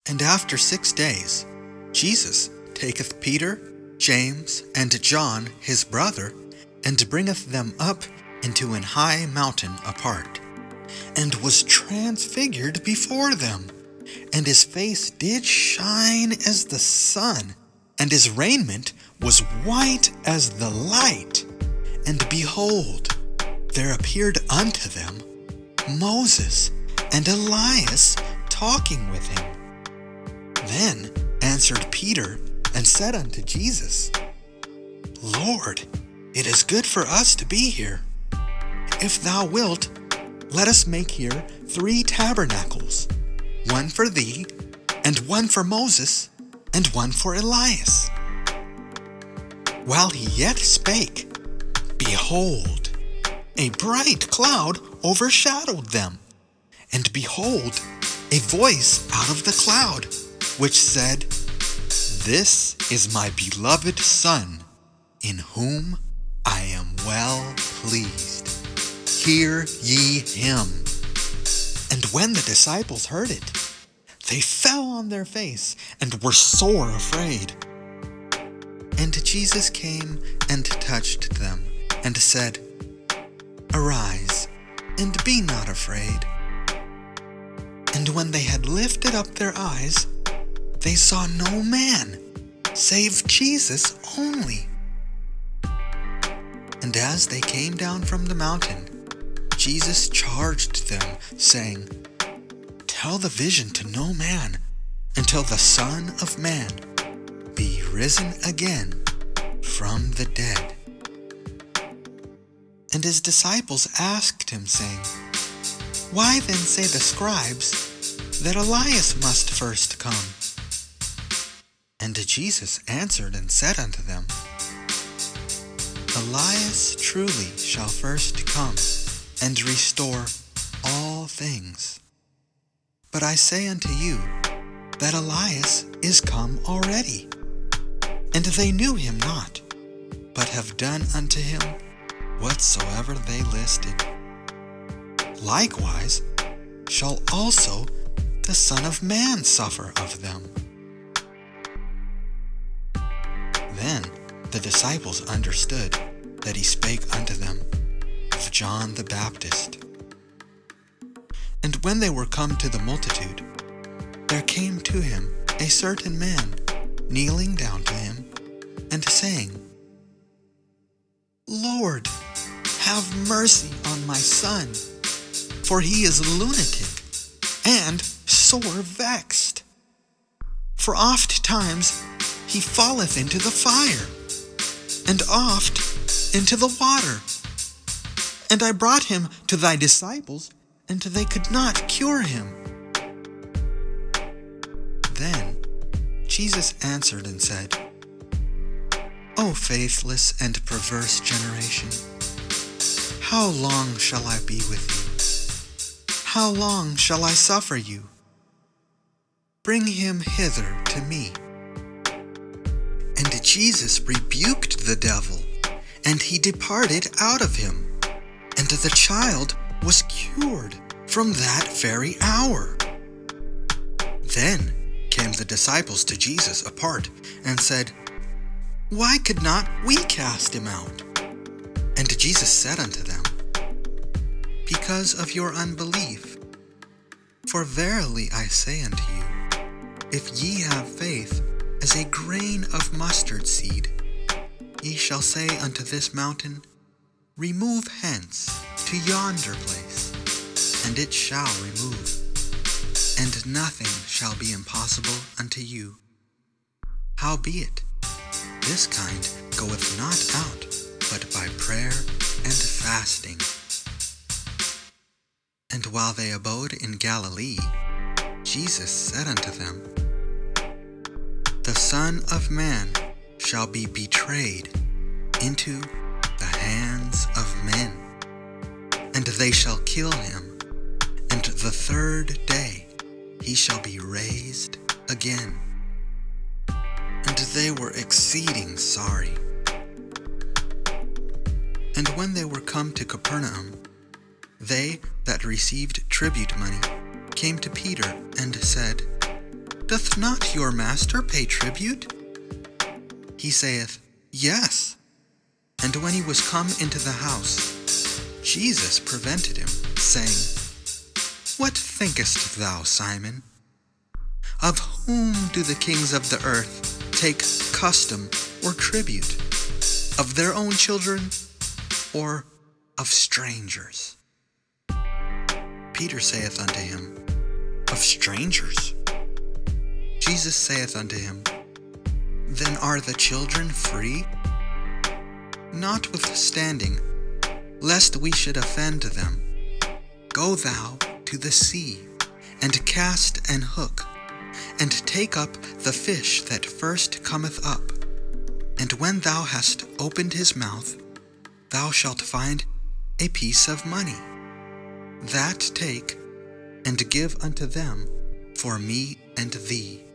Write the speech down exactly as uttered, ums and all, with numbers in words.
And after six days, Jesus taketh Peter, James, and John his brother, and bringeth them up into an high mountain apart, and was transfigured before them. And his face did shine as the sun, and his raiment was white as the light. And behold, there appeared unto them Moses and Elias talking with him. Then answered Peter and said unto Jesus, Lord, it is good for us to be here. If thou wilt, let us make here three tabernacles, one for thee, and one for Moses, and one for Elias. While he yet spake, behold, a bright cloud overshadowed them. And behold, a voice out of the cloud, which said, This is my beloved Son, in whom I am well pleased. Hear ye him. And when the disciples heard it, they fell on their face and were sore afraid. And Jesus came and touched them, and said, Arise, and be not afraid. And when they had lifted up their eyes, they saw no man, save Jesus only. And as they came down from the mountain, Jesus charged them, saying, Tell the vision to no man, until the Son of Man be risen again from the dead. And his disciples asked him, saying, Why then say the scribes that Elias must first come? And Jesus answered and said unto them, Elias truly shall first come, and restore all things. But I say unto you, that Elias is come already, and they knew him not, but have done unto him whatsoever they listed. Likewise shall also the Son of Man suffer of them. Then the disciples understood that he spake unto them of John the Baptist. And when they were come to the multitude, there came to him a certain man, kneeling down to him, and saying, Lord, have mercy on my son, for he is lunatic, and sore vexed. For oft times he falleth into the fire, and oft into the water. And I brought him to thy disciples, and they could not cure him. Then Jesus answered and said, O faithless and perverse generation, how long shall I be with you? How long shall I suffer you? Bring him hither to me. And Jesus rebuked the devil, and he departed out of him. And the child was cured from that very hour. Then came the disciples to Jesus apart, and said, Why could not we cast him out? And Jesus said unto them, Because of your unbelief. For verily I say unto you, if ye have faith as a grain of mustard seed, ye shall say unto this mountain, Remove hence to yonder place, and it shall remove, and nothing shall be impossible unto you. Howbeit, this kind goeth not out, but by prayer and fasting. And while they abode in Galilee, Jesus said unto them, The Son of Man shall be betrayed into the hands of men, and they shall kill him, and the third day he shall be raised again. And they were exceeding sorry. And when they were come to Capernaum, they that received tribute money came to Peter and said, Doth not your master pay tribute? He saith, Yes. And when he was come into the house, Jesus prevented him, saying, What thinkest thou, Simon? Of whom do the kings of the earth take custom or tribute? Of their own children, or of strangers? Peter saith unto him, Of strangers. Jesus saith unto him, Then are the children free? Notwithstanding, lest we should offend them, go thou to the sea, and cast an hook, and take up the fish that first cometh up. And when thou hast opened his mouth, thou shalt find a piece of money. That take, and give unto them for me and thee.